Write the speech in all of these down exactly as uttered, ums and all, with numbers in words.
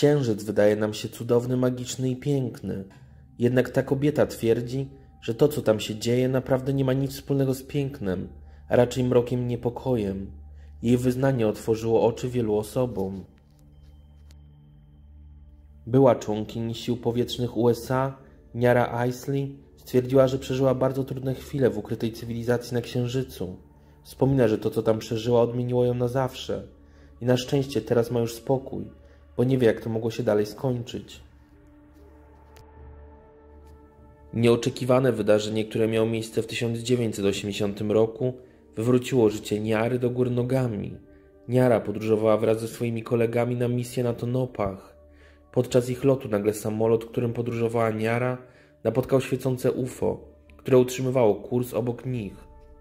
Księżyc wydaje nam się cudowny, magiczny i piękny. Jednak ta kobieta twierdzi, że to, co tam się dzieje, naprawdę nie ma nic wspólnego z pięknem, a raczej mrokiem i niepokojem. Jej wyznanie otworzyło oczy wielu osobom. Była członkini sił powietrznych U S A, Niara Isley, stwierdziła, że przeżyła bardzo trudne chwile w ukrytej cywilizacji na Księżycu. Wspomina, że to, co tam przeżyła, odmieniło ją na zawsze. I na szczęście teraz ma już spokój, bo nie wie, jak to mogło się dalej skończyć. Nieoczekiwane wydarzenie, które miało miejsce w tysiąc dziewięćset osiemdziesiątym roku, wywróciło życie Niary do góry nogami. Niara podróżowała wraz ze swoimi kolegami na misję na Tonopach. Podczas ich lotu nagle samolot, którym podróżowała Niara, napotkał świecące U F O, które utrzymywało kurs obok nich.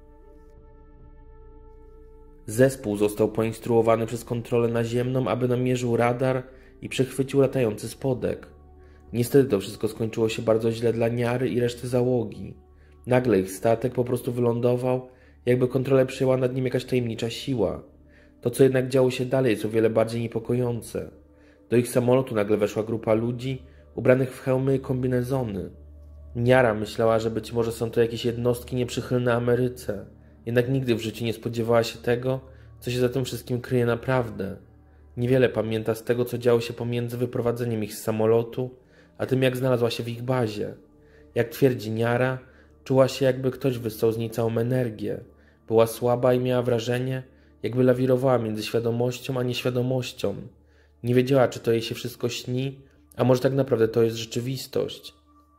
Zespół został poinstruowany przez kontrolę naziemną, aby namierzył radar i przechwycił latający spodek. Niestety to wszystko skończyło się bardzo źle dla Niary i reszty załogi. Nagle ich statek po prostu wylądował, jakby kontrolę przejęła nad nim jakaś tajemnicza siła. To, co jednak działo się dalej, jest o wiele bardziej niepokojące. Do ich samolotu nagle weszła grupa ludzi, ubranych w hełmy i kombinezony. Niara myślała, że być może są to jakieś jednostki nieprzychylne Ameryce, jednak nigdy w życiu nie spodziewała się tego, co się za tym wszystkim kryje naprawdę. Niewiele pamięta z tego, co działo się pomiędzy wyprowadzeniem ich z samolotu, a tym, jak znalazła się w ich bazie. Jak twierdzi Niara, czuła się, jakby ktoś wyssał z niej całą energię. Była słaba i miała wrażenie, jakby lawirowała między świadomością a nieświadomością. Nie wiedziała, czy to jej się wszystko śni, a może tak naprawdę to jest rzeczywistość.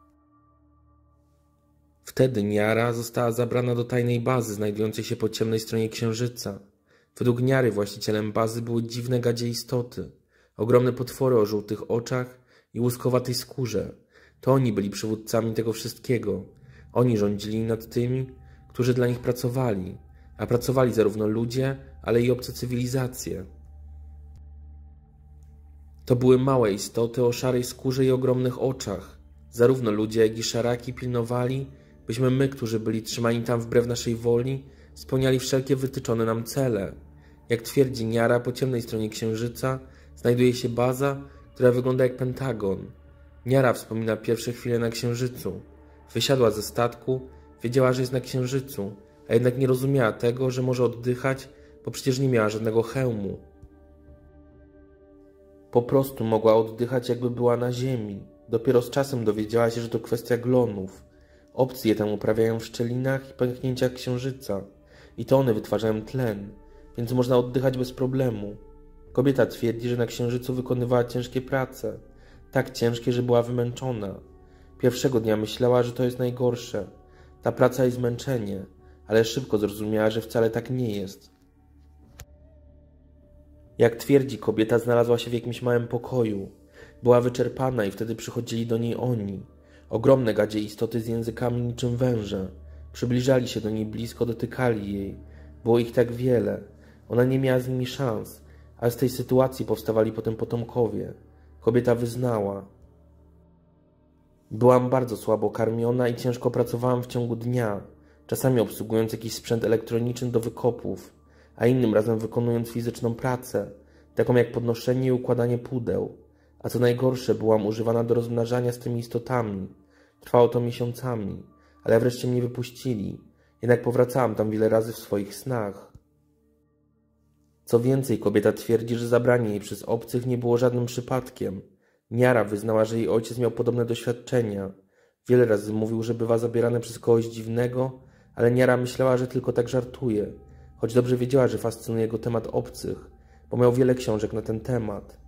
Wtedy Niara została zabrana do tajnej bazy znajdującej się po ciemnej stronie Księżyca. Według Niary właścicielem bazy były dziwne gadzie istoty, ogromne potwory o żółtych oczach i łuskowatej skórze. To oni byli przywódcami tego wszystkiego. Oni rządzili nad tymi, którzy dla nich pracowali, a pracowali zarówno ludzie, ale i obce cywilizacje. To były małe istoty o szarej skórze i ogromnych oczach. Zarówno ludzie, jak i szaraki pilnowali, byśmy my, którzy byli trzymani tam wbrew naszej woli, spełniali wszelkie wytyczone nam cele. Jak twierdzi Niara, po ciemnej stronie Księżyca znajduje się baza, która wygląda jak Pentagon. Niara wspomina pierwsze chwile na Księżycu. Wysiadła ze statku, wiedziała, że jest na Księżycu, a jednak nie rozumiała tego, że może oddychać, bo przecież nie miała żadnego hełmu. Po prostu mogła oddychać, jakby była na ziemi. Dopiero z czasem dowiedziała się, że to kwestia glonów. Obcy je tam uprawiają w szczelinach i pęknięciach Księżyca. I to one wytwarzają tlen, więc można oddychać bez problemu. Kobieta twierdzi, że na Księżycu wykonywała ciężkie prace. Tak ciężkie, że była wymęczona. Pierwszego dnia myślała, że to jest najgorsze. Ta praca i zmęczenie, ale szybko zrozumiała, że wcale tak nie jest. Jak twierdzi, kobieta znalazła się w jakimś małym pokoju. Była wyczerpana i wtedy przychodzili do niej oni. Ogromne gadzie istoty z językami niczym węże. Przybliżali się do niej blisko, dotykali jej. Było ich tak wiele. Ona nie miała z nimi szans, ale z tej sytuacji powstawali potem potomkowie. Kobieta wyznała: byłam bardzo słabo karmiona i ciężko pracowałam w ciągu dnia, czasami obsługując jakiś sprzęt elektroniczny do wykopów, a innym razem wykonując fizyczną pracę, taką jak podnoszenie i układanie pudeł. A co najgorsze, byłam używana do rozmnażania z tymi istotami. Trwało to miesiącami, ale wreszcie mnie wypuścili. Jednak powracałam tam wiele razy w swoich snach. Co więcej, kobieta twierdzi, że zabranie jej przez obcych nie było żadnym przypadkiem. Niara wyznała, że jej ojciec miał podobne doświadczenia. Wiele razy mówił, że bywa zabierany przez kogoś dziwnego, ale Niara myślała, że tylko tak żartuje, choć dobrze wiedziała, że fascynuje go temat obcych, bo miał wiele książek na ten temat.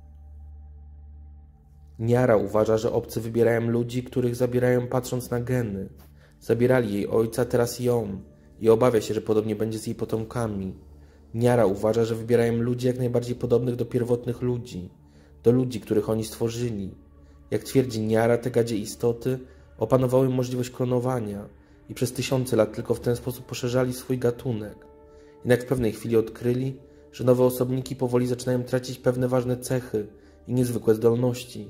Niara uważa, że obcy wybierają ludzi, których zabierają patrząc na geny. Zabierali jej ojca, teraz ją, i obawia się, że podobnie będzie z jej potomkami. Niara uważa, że wybierają ludzi jak najbardziej podobnych do pierwotnych ludzi, do ludzi, których oni stworzyli. Jak twierdzi Niara, te gadzie istoty opanowały możliwość klonowania i przez tysiące lat tylko w ten sposób poszerzali swój gatunek. Jednak w pewnej chwili odkryli, że nowe osobniki powoli zaczynają tracić pewne ważne cechy i niezwykłe zdolności.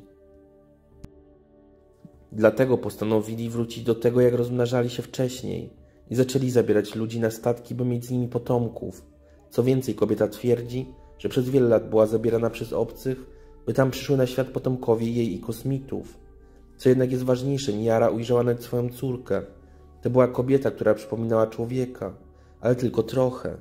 Dlatego postanowili wrócić do tego, jak rozmnażali się wcześniej i zaczęli zabierać ludzi na statki, by mieć z nimi potomków. Co więcej, kobieta twierdzi, że przez wiele lat była zabierana przez obcych, by tam przyszły na świat potomkowie jej i kosmitów. Co jednak jest ważniejsze, Niara ujrzała nawet swoją córkę. To była kobieta, która przypominała człowieka, ale tylko trochę.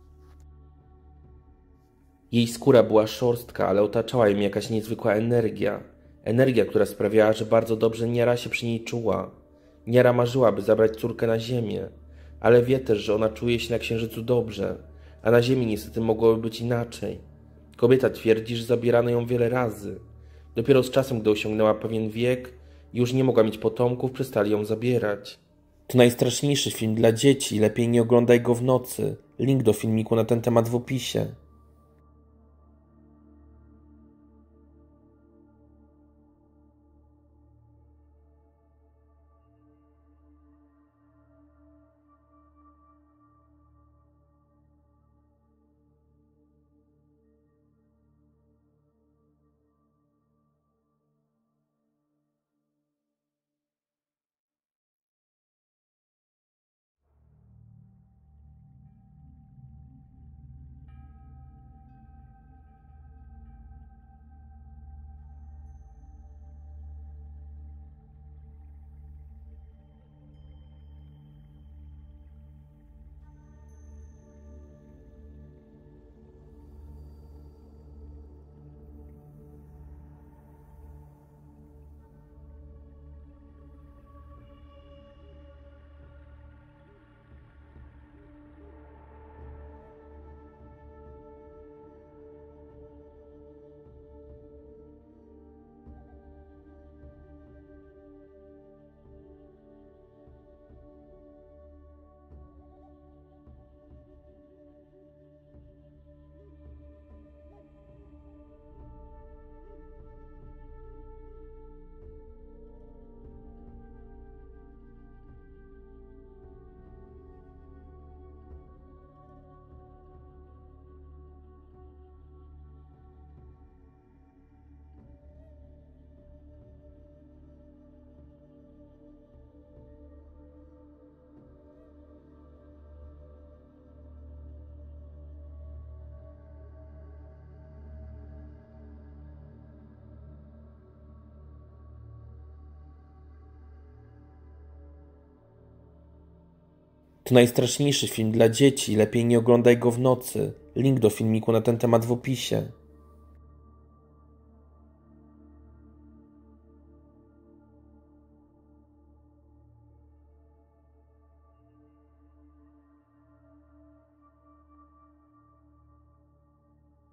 Jej skóra była szorstka, ale otaczała ją jakaś niezwykła energia. Energia, która sprawiała, że bardzo dobrze Niara się przy niej czuła. Niara marzyła, by zabrać córkę na ziemię, ale wie też, że ona czuje się na księżycu dobrze, a na ziemi niestety mogłoby być inaczej. Kobieta twierdzi, że zabierano ją wiele razy. Dopiero z czasem, gdy osiągnęła pewien wiek i już nie mogła mieć potomków, przestali ją zabierać. To najstraszniejszy film dla dzieci, lepiej nie oglądaj go w nocy. Link do filmiku na ten temat w opisie. To najstraszniejszy film dla dzieci, lepiej nie oglądaj go w nocy. Link do filmiku na ten temat w opisie.